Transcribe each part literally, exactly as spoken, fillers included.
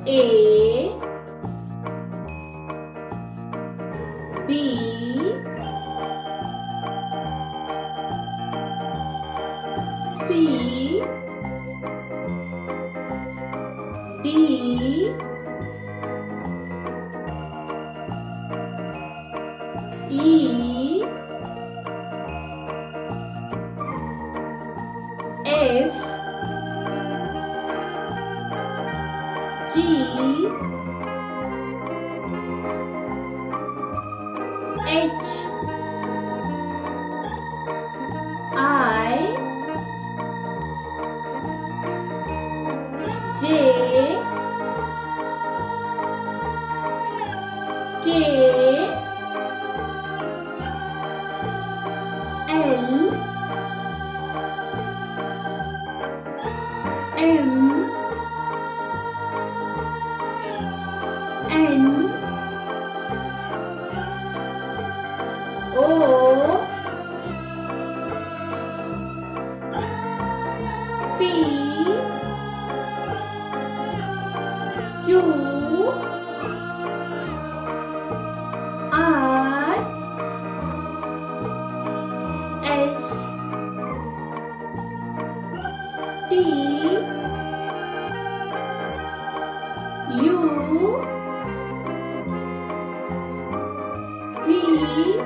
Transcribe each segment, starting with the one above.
A B C D E F G H I J K L M N O P Q R S T U V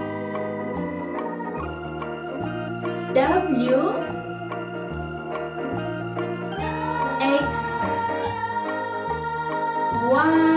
W X Y